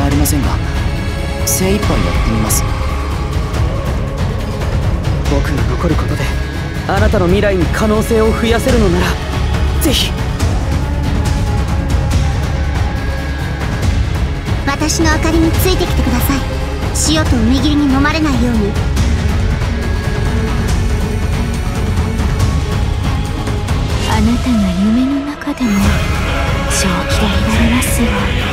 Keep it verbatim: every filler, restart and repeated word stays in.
はありませんが、精一杯やってみます。 僕が残ることであなたの未来に可能性を増やせるのならぜひ。 私の明かりについてきてください。塩と海霧に飲まれないように。 あなたが夢の中でも正気でいられますよ。